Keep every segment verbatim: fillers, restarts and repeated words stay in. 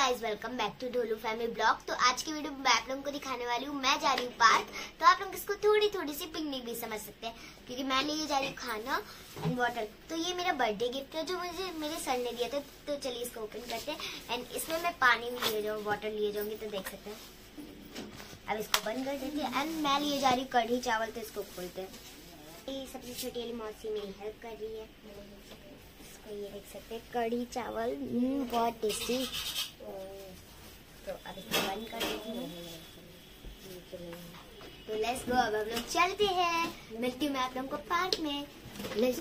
Guys welcome back to Dholu family blog. तो आज की वीडियो में मैं आप लोगों को दिखाने वाली हूँ, मैं जा रही हूँ पार्क। तो आप लोग इसको थोड़ी थोड़ी सी पिकनिक भी समझ सकते हैं, क्योंकि मैं लेके जा रही हूँ खाना एंड वाटर। तो ये मेरा बर्थडे गिफ्ट है जो मुझे मेरे सर ने दिया था। तो चलिए इसको ओपन करते हैं एंड इसमें मैं पानी भी लिए जाऊँ, वाटर लिए जाऊंगी। तो देख सकते हैं। अब इसको बंद कर देते हैं एंड मैं लिए जा रही हूँ कढ़ी चावल। तो इसको खोलते हैं। ये सबसे छोटी वाली मौसी मेरी हेल्प कर रही है। इसको ये देख सकते हैं, कढ़ी चावल बहुत टेस्टी। तो अब इसको बंद कर देते हैं। तो लेट्स गो, अब हम लोग चलते हैं। मिलती हूँ मैं आप लोगों को पार्क में। लेट्स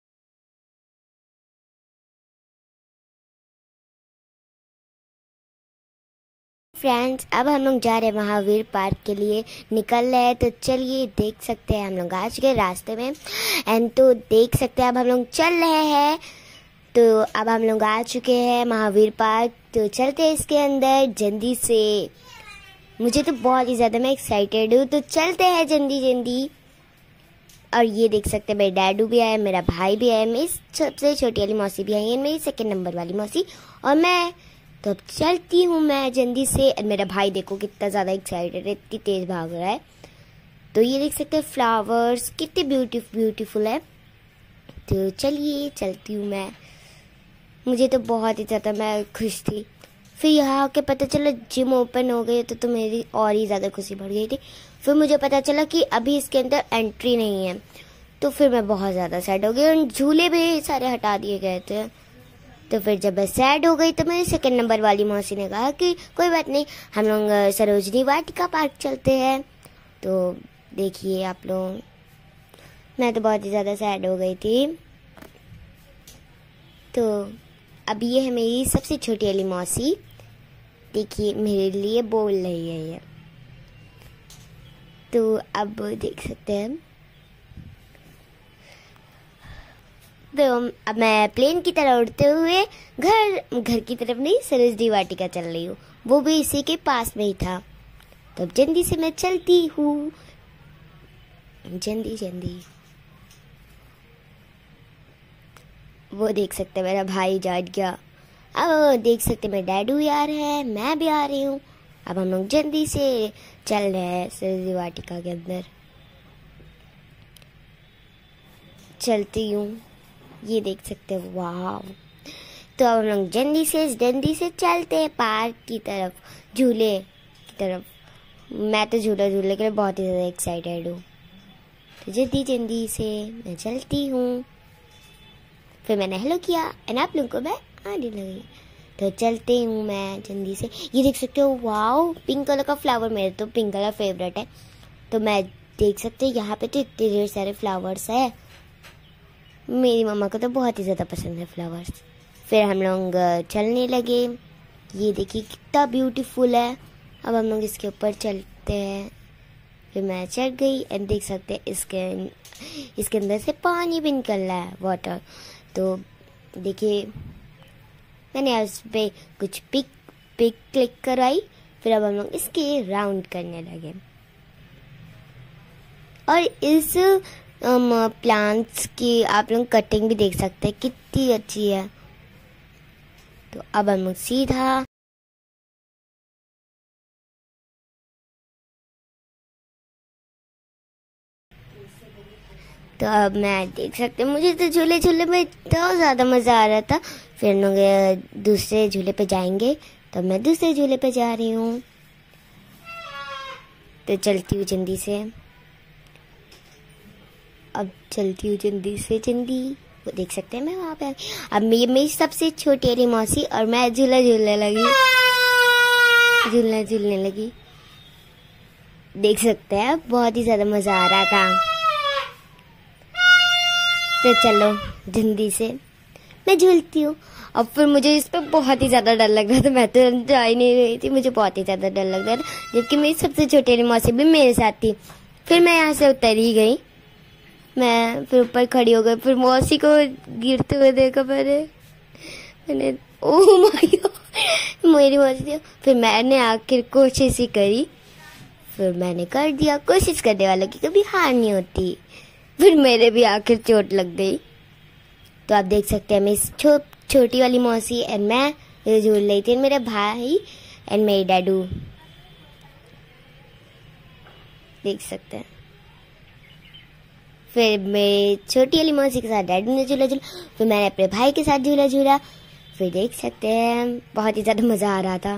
फ्रेंड्स, अब हम लोग जा रहे हैं महावीर पार्क के लिए, निकल रहे हैं। तो चलिए देख सकते हैं हम लोग आ चुके रास्ते में एंड तो देख सकते हैं अब हम लोग चल रहे हैं। तो अब हम लोग आ चुके हैं महावीर पार्क। तो चलते हैं इसके अंदर जल्दी से। मुझे तो बहुत ही ज़्यादा मैं एक्साइटेड हूँ। तो चलते हैं जल्दी जल्दी। और ये देख सकते हैं मेरे डैडू भी आए, मेरा भाई भी आया, मेरी सबसे छोटी वाली मौसी भी आई है, मेरी सेकंड नंबर वाली मौसी और मैं। तो अब चलती हूँ मैं जल्दी से। मेरा भाई देखो कितना ज़्यादा एक्साइटेड है, इतनी तेज़ भाग रहा है। तो ये देख सकते हैं फ्लावर्स कितने ब्यूटीफुल ब्यूटीफुल है। तो चलिए चलती हूँ मैं। मुझे तो बहुत ही ज़्यादा मैं खुश थी। फिर यहाँ आके पता चला जिम ओपन हो गई। तो, तो मेरी और ही ज़्यादा खुशी बढ़ गई थी। फिर मुझे पता चला कि अभी इसके अंदर एंट्री नहीं है। तो फिर मैं बहुत ज़्यादा सैड हो गई और झूले भी सारे हटा दिए गए थे। तो फिर जब मैं सैड हो गई तो मेरी सेकंड नंबर वाली मौसी ने कहा कि कोई बात नहीं, हम लोग सरोजनी वाटिका पार्क चलते हैं। तो देखिए आप लोग, मैं तो बहुत ही ज़्यादा सैड हो गई थी। तो अब ये है मेरी सबसे छोटी वाली मौसी। देखिए मेरे लिए बोल रही है ये। तो अब देख सकते हैं। तो अब मैं प्लेन की तरह उड़ते हुए घर घर की तरफ नहीं, सरोजनी वाटिका चल रही हूँ। वो भी इसी के पास में ही था। तो अब जल्दी से मैं चलती हूँ, जल्दी जल्दी। वो देख सकते हैं मेरा भाई जाट गया। अब देख सकते हैं मेरे डैडू भी आ रहे हैं, मैं भी आ रही हूँ। अब हम लोग जल्दी से चल रहे हैं सरोजनी वाटिका के अंदर। चलती हूँ, ये देख सकते हैं, वाह। तो अब हम लोग जल्दी से जल्दी से चलते हैं पार्क की तरफ, झूले की तरफ। मैं तो झूला झूलने के लिए बहुत ही ज़्यादा एक्साइटेड हूँ। तो जल्दी जल्दी से मैं चलती हूँ। फिर मैंने हेलो किया एंड आप लोगों को मैं आने लगी। तो चलते हूँ मैं जल्दी से। ये देख सकते हो, वाओ, पिंक कलर का फ्लावर। मेरे तो पिंक कलर फेवरेट है। तो मैं देख सकते हैं यहाँ पे तो इतने ढेर सारे फ्लावर्स है। मेरी मम्मा को तो बहुत ही ज़्यादा पसंद है फ्लावर्स। फिर हम लोग चलने लगे। ये देखिए कितना ब्यूटीफुल है। अब हम लोग इसके ऊपर चलते हैं। फिर मैं चढ़ गई एंड देख सकते हैं इसके इसके अंदर से पानी भी निकल रहा है, वाटर। तो देखिए मैंने उस पर कुछ पिक पिक क्लिक करवाई। फिर अब हम लोग इसके राउंड करने लगे। और इस प्लांट्स की आप लोग कटिंग भी देख सकते हैं, कितनी अच्छी है। तो अब हम लोग सीधा तो अब मैं देख सकते हैं, मुझे तो झूले झूले में इतना ज़्यादा मज़ा आ रहा था। फिर लोग दूसरे झूले पे जाएंगे। तो मैं दूसरे झूले पे जा रही हूँ। तो चलती हूँ जल्दी से। अब चलती हूँ जल्दी से जल्दी। वो देख सकते हैं मैं वहाँ पे। अब ये मेरी सबसे छोटी वाली मौसी और मैं झूला झूलने लगी झूलना झूलने लगी देख सकते हैं, बहुत ही ज़्यादा मज़ा आ रहा था। तो चलो जल्दी से मैं झूलती हूँ। अब फिर मुझे इस पर बहुत ही ज़्यादा डर लग रहा था। मैं तो जा ही नहीं रही थी, मुझे बहुत ही ज़्यादा डर लग रहा था। जबकि मेरी सबसे छोटी वाली मौसी भी मेरे साथ थी। फिर मैं यहाँ से उतर ही गई। मैं फिर ऊपर खड़ी हो गई। फिर मौसी को गिरते हुए देखा मैंने मैंने ओह माय गॉड, मेरी मौसी थी। फिर मैंने आखिर कोशिश ही करी। फिर मैंने कर दिया। कोशिश करने वालों की कभी हार नहीं होती। फिर मेरे भी आखिर चोट लग गई। तो आप देख सकते हैं मैं इस छो, छोटी वाली मौसी एंड मैं ये झूल रही थी मेरे भाई एंड मेरे डैडू, देख सकते हैं। फिर मेरी छोटी वाली मौसी के साथ डैडू ने झूला झूला, फिर मैंने अपने भाई के साथ झूला झूला। फिर देख सकते हैं बहुत ही ज़्यादा मज़ा आ रहा था।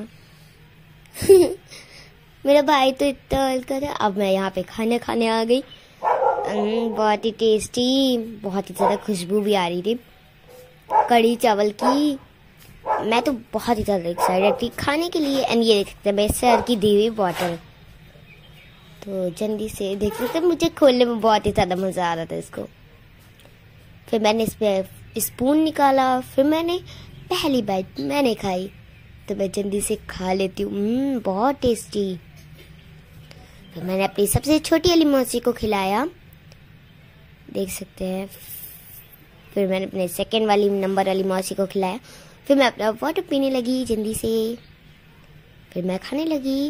मेरा भाई तो इतना हल्का था। अब मैं यहाँ पे खाना खाने आ गई। बहुत ही टेस्टी, बहुत ही ज़्यादा खुशबू भी आ रही थी कढ़ी चावल की। मैं तो बहुत ही ज़्यादा एक्साइटेड थी खाने के लिए। एंड ये देख सकते हैं मेरे सर की दी हुई बॉटल, तो जल्दी से देख सकते हैं मुझे खोलने में बहुत ही ज़्यादा मज़ा आ रहा था इसको। फिर मैंने इस पर स्पून निकाला, फिर मैंने पहली बाइट मैंने खाई, तो मैं जल्दी से खा लेती हूँ। बहुत टेस्टी। फिर मैंने अपनी सबसे छोटी वाली मौसी को खिलाया, देख सकते हैं। फिर मैंने अपने सेकंड वाली नंबर वाली मौसी को खिलाया। फिर मैं अपना वाटर पीने लगी जल्दी से। फिर मैं खाने लगी,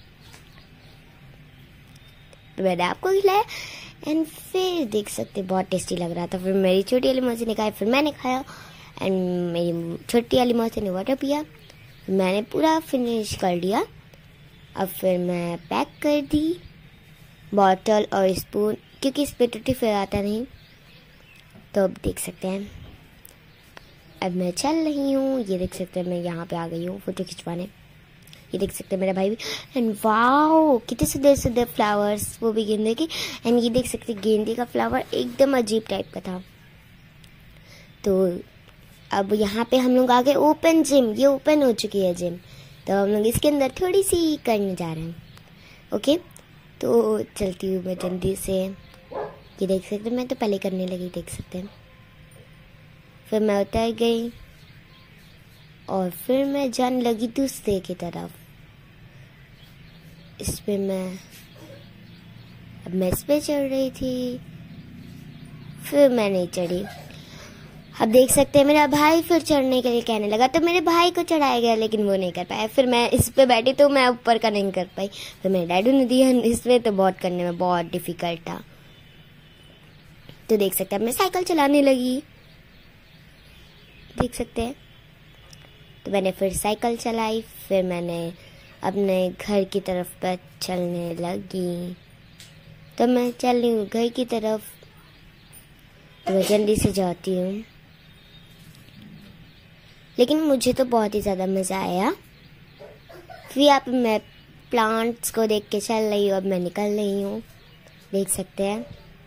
फिर मैंने आपको खिलाया। एंड फिर देख सकते बहुत टेस्टी लग रहा था। फिर मेरी छोटी वाली मौसी ने खाया, फिर मैंने खाया। एंड मेरी छोटी वाली मौसी ने वाटर पिया। मैंने पूरा फिनिश कर दिया। अब फिर मैं पैक कर दी बॉटल और स्पून, क्योंकि इस पर टूटी फिर आता नहीं। तो अब देख सकते हैं अब मैं चल रही हूँ। ये देख सकते हैं मैं यहाँ पे आ गई हूँ फोटो खिंचवाने। ये देख सकते हैं मेरा भाई भी। एंड वाओ कितने सुंदर सुंदर फ्लावर्स, वो भी गेंदे के। एंड ये देख सकते हैं गेंदे का फ्लावर एकदम अजीब टाइप का था। तो अब यहाँ पे हम लोग आ गए ओपन जिम। ये ओपन हो चुकी है जिम, तो हम लोग इसके अंदर थोड़ी सी करने जा रहे हैं। ओके, तो चलती हूँ मैं जल्दी से। ये देख सकते हैं मैं तो पहले करने लगी, देख सकते हैं। फिर मैं उतर गई और फिर मैं जाने लगी दूसरे की तरफ। इस पे मैं अब मैं इस पे चढ़ रही थी, फिर मैं नहीं चढ़ी। अब देख सकते हैं मेरा भाई फिर चढ़ने के लिए कहने लगा, तो मेरे भाई को चढ़ाया गया लेकिन वो नहीं कर पाया। फिर मैं इस पे बैठी तो मैं ऊपर का नहीं कर पाई। फिर मेरे डैडू ने दिया इस पे, तो बहुत करने में बहुत डिफिकल्ट था। तो देख सकते हैं मैं साइकिल चलाने लगी, देख सकते हैं। तो मैंने फिर साइकिल चलाई, फिर मैंने अपने घर की तरफ पर चलने लगी। तो मैं चल रही हूँ घर की तरफ, तो मैं जल्दी से जाती हूँ। लेकिन मुझे तो बहुत ही ज़्यादा मज़ा आया। फिर यहाँ पे मैं प्लांट्स को देख के चल रही हूँ। अब मैं निकल रही हूँ, देख सकते हैं।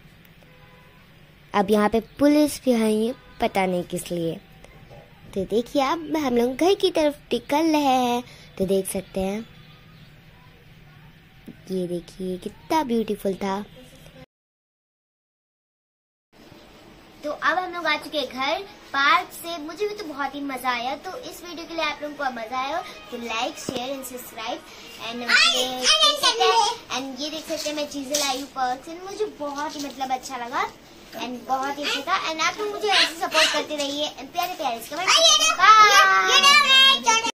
अब यहाँ पे पुलिस भी आई है, पता नहीं किस लिए। तो देखिए अब हम लोग घर की तरफ निकल रहे हैं, तो देख सकते हैं। ये देखिए कितना ब्यूटीफुल था। तो अब हम लोग आ चुके हैं घर पार्क से। मुझे भी तो बहुत ही मजा आया। तो इस वीडियो के लिए आप लोगों को मजा आया तो like share and subscribe. And and ये देख सकते हैं मैं चीजें लाई हूँ पर्स, मुझे बहुत ही मतलब अच्छा लगा एंड बहुत ही अच्छा था। एंड आप लोग मुझे ऐसे सपोर्ट करते रहिए, प्यारे प्यारे कमेंट।